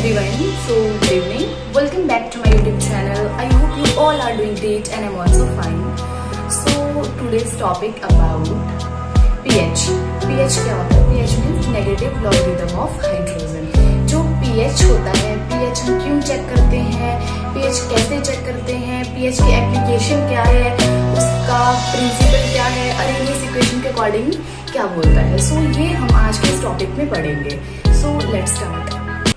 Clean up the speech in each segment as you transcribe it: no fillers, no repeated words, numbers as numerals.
everyone, so good evening. Welcome back to my YouTube channel. I hope you all are doing great and I'm also fine. So today's topic about pH. pH क्या होता है? pH means negative logarithm of hydrogen. जो pH होता है, pH हम क्यों check करते हैं, pH कैसे चेक करते हैं, pH की एप्लीकेशन क्या है, उसका प्रिंसिपल क्या है, अरेनियस इक्वेशन के अकॉर्डिंग क्या बोलता है. सो ये हम आज के इस टॉपिक में पढ़ेंगे. So let's start.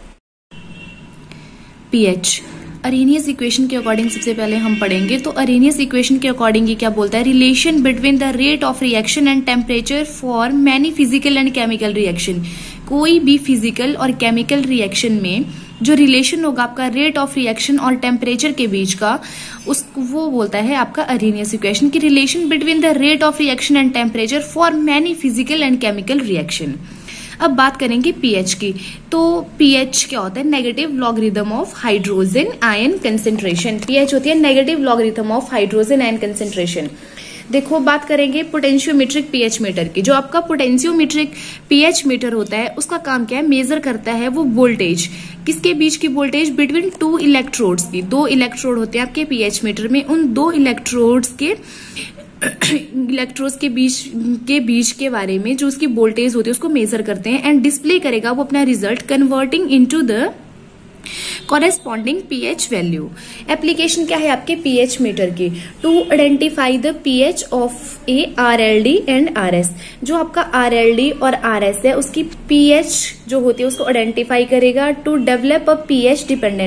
pH Arrhenius equation के अकॉर्डिंग सबसे पहले हम पढ़ेंगे. तो अरेनियस इक्वेशन के अकॉर्डिंग ये क्या बोलता है? Relation between the rate of reaction and temperature for many physical and chemical reaction. कोई भी फिजिकल और केमिकल रिएक्शन में जो रिलेशन होगा आपका रेट ऑफ रिएक्शन और टेम्परेचर के बीच का, वो बोलता है आपका अरेनियस इक्वेशन की relation between the rate of reaction and temperature for many physical and chemical reaction. अब बात करेंगे पीएच की. तो पीएच क्या होता है? Negative logarithm of hydrogen ion concentration. PH होती है negative logarithm of hydrogen ion concentration. देखो बात करेंगे पोटेंशियोमीट्रिक पीएच मीटर की. जो आपका पोटेंशियोमीट्रिक पीएच मीटर होता है उसका काम क्या है? मेजर करता है वो वोल्टेज. किसके बीच की वोल्टेज? बिटवीन टू इलेक्ट्रोड्स की. दो इलेक्ट्रोड होते हैं आपके पीएच मीटर में. उन दो इलेक्ट्रोड्स के बीच के बारे में जो उसकी वोल्टेज होती है उसको मेजर करते हैं एंड डिस्प्ले करेगा वो अपना result converting into the corresponding pH value. Application क्या है आपके पीएच मीटर की? To identify the pH of a RLD and RS. जो आपका आरएलडी और आरएस है उसकी पीएच जो होती है उसको आइडेंटिफाई करेगा. To develop a pH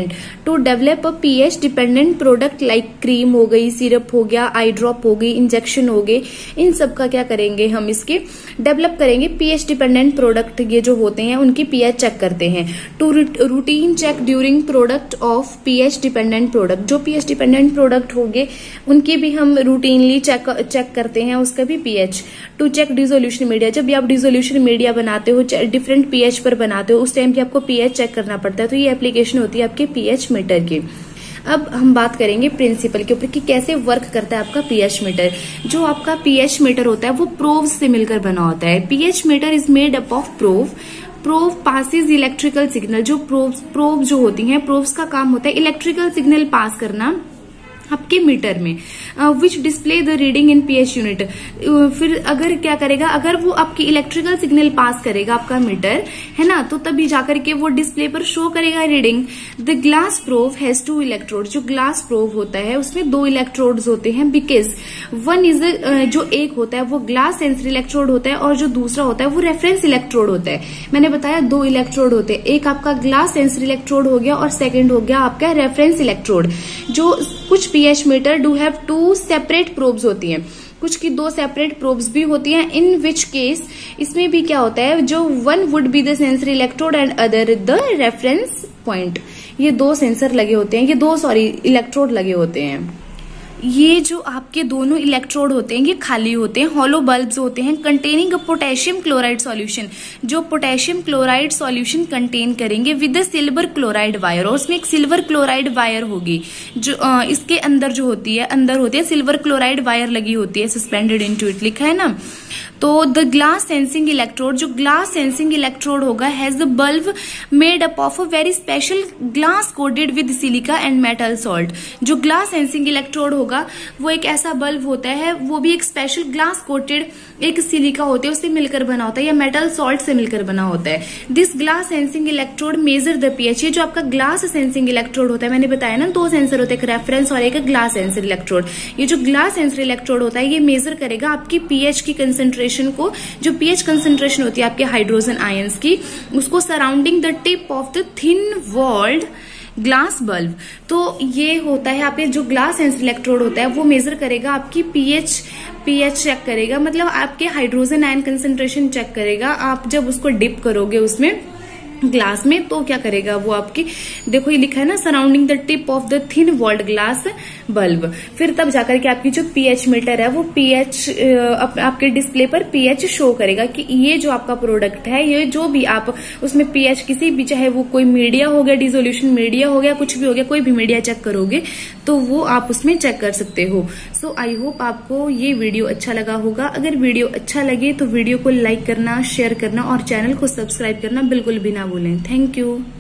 dependent product like cream हो गई, सिरप हो गया, आई ड्रॉप हो गई, इंजेक्शन हो गए, इन सब का क्या करेंगे हम इसके डेवलप करेंगे. पीएच डिपेंडेंट प्रोडक्ट ये जो होते हैं उनकी पीएच चेक करते हैं. To routine check during product of pH dependent product. जो पीएच डिपेंडेंट प्रोडक्ट होंगे उनकी भी हम रूटीनली चेक करते हैं उसका भी pH. To check dissolution media. जब भी आप डिसोल्यूशन मीडिया बनाते हो, डिफरेंट पीएच पर बनाते हो, उस टाइम भी आपको पीएच चेक करना पड़ता है. तो ये एप्लीकेशन होती है आपके पीएच मीटर की. अब हम बात करेंगे प्रिंसिपल के ऊपर कि कैसे वर्क करता है आपका पीएच मीटर. जो आपका पीएच मीटर होता है वो प्रोब्स से मिलकर बना होता है. PH meter is made up of probe passes electrical signal. जो प्रोब जो होती हैं, प्रोब्स का काम होता है इलेक्ट्रिकल सिग्नल पास करना आपके मीटर में, which display the reading in pH unit. फिर अगर क्या करेगा, अगर वो आपकी इलेक्ट्रिकल सिग्नल पास करेगा आपका मीटर, है ना, तो तभी जाकर के वो डिस्प्ले पर शो करेगा reading. The glass probe has two electrode. जो ग्लास प्रोब होता है उसमें दो इलेक्ट्रोड्स होते हैं. बिकॉज वन इज जो एक होता है वो ग्लास सेंसरी इलेक्ट्रोड होता है और जो दूसरा होता है वो रेफरेंस इलेक्ट्रोड होता है. मैंने बताया दो इलेक्ट्रोड होते हैं. एक आपका ग्लास सेंसरी इलेक्ट्रोड हो गया और सेकेंड हो गया आपका रेफरेंस इलेक्ट्रोड. जो कुछ pH meter do have two separate probes होती हैं, कुछ की दो सेपरेट प्रोब्स भी होती हैं. इन विच केस इसमें भी क्या होता है, जो one would be the sensory electrode and other the reference point. ये दो सेंसर लगे होते हैं, ये दो इलेक्ट्रोड लगे होते हैं. ये जो आपके दोनों इलेक्ट्रोड होते हैं ये खाली होते हैं, हॉलो बल्ब्स होते हैं containing a potassium chloride solution. जो पोटेशियम क्लोराइड सॉल्यूशन कंटेन करेंगे with the silver chloride wire. और उसमें एक सिल्वर क्लोराइड वायर होगी जो इसके अंदर जो होती है सिल्वर क्लोराइड वायर लगी होती है, सस्पेंडेड इनटू इट लिखा है ना. तो द ग्लास सेंसिंग इलेक्ट्रोड, जो ग्लास सेंसिंग इलेक्ट्रोड होगा has the bulb made up of a very special glass coated with silica and metal salt. जो ग्लास सेंसिंग इलेक्ट्रोड होगा वो एक ऐसा बल्ब होता है, वो भी एक स्पेशल ग्लास कोटेड एक सिलिका होते हैं उससे मिलकर बना होता है या मेटल सॉल्ट से मिलकर बना होता है. This glass sensing electrode measure the pH. ये जो आपका ग्लास सेंसिंग इलेक्ट्रोड होता है, मैंने बताया ना दो सेंसर होते हैं, एक रेफरेंस और एक ग्लास सेंसर इलेक्ट्रोड. ये जो ग्लास सेंसर इलेक्ट्रोड होता है ये मेजर करेगा आपकी पीएच की कंसेंट्रेशन को. जो पीएच कंसेंट्रेशन होती है आपके हाइड्रोजन आयंस की, उसको surrounding the tip of the thin walled glass bulb. तो ये होता है आपके जो ग्लास सेंसर इलेक्ट्रोड होता है वो मेजर करेगा आपकी पीएच चेक करेगा, मतलब आपके हाइड्रोजन आयन कंसेंट्रेशन चेक करेगा. आप जब उसको डिप करोगे उसमें ग्लास में तो क्या करेगा वो आपकी, देखो ये लिखा है ना surrounding the tip of the thin walled glass bulb. फिर तब जाकर के आपकी जो पीएच मीटर है वो पीएच आपके डिस्प्ले पर पीएच शो करेगा कि ये जो आपका प्रोडक्ट है, ये जो भी आप उसमें पीएच किसी भी, चाहे वो कोई मीडिया हो गया, डिसोल्यूशन मीडिया हो गया, कुछ भी हो गया, कोई भी मीडिया चेक करोगे तो वो आप उसमें चेक कर सकते हो. सो आई होप आपको ये वीडियो अच्छा लगा होगा. अगर वीडियो अच्छा लगे तो वीडियो को लाइक करना, शेयर करना और चैनल को सब्सक्राइब करना बिल्कुल भी ना भूलें. Thank you.